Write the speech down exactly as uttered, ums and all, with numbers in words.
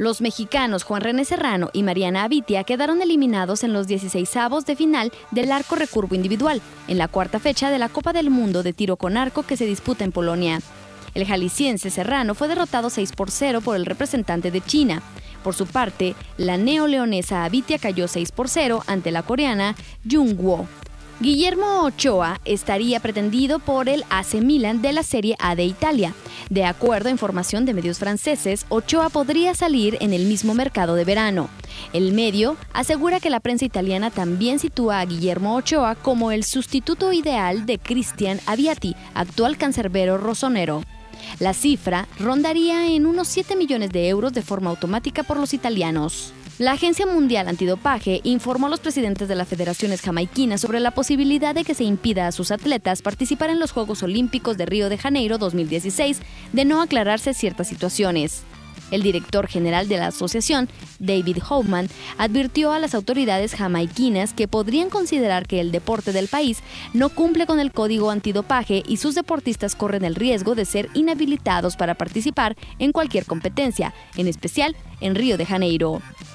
Los mexicanos Juan René Serrano y Mariana Abitia quedaron eliminados en los dieciseisavos de final del arco recurvo individual, en la cuarta fecha de la Copa del Mundo de tiro con arco que se disputa en Polonia. El jalisciense Serrano fue derrotado seis por cero por el representante de China. Por su parte, la neoleonesa Abitia cayó seis por cero ante la coreana Jungwoo. Guillermo Ochoa estaría pretendido por el A C Milan de la Serie A de Italia. De acuerdo a información de medios franceses, Ochoa podría salir en el mismo mercado de verano. El medio asegura que la prensa italiana también sitúa a Guillermo Ochoa como el sustituto ideal de Cristian Aviati, actual cancerbero rosonero. La cifra rondaría en unos siete millones de euros de forma automática por los italianos. La Agencia Mundial Antidopaje informó a los presidentes de las federaciones jamaiquinas sobre la posibilidad de que se impida a sus atletas participar en los Juegos Olímpicos de Río de Janeiro dos mil dieciséis de no aclararse ciertas situaciones. El director general de la asociación, David Hoffman, advirtió a las autoridades jamaiquinas que podrían considerar que el deporte del país no cumple con el código antidopaje y sus deportistas corren el riesgo de ser inhabilitados para participar en cualquier competencia, en especial en Río de Janeiro.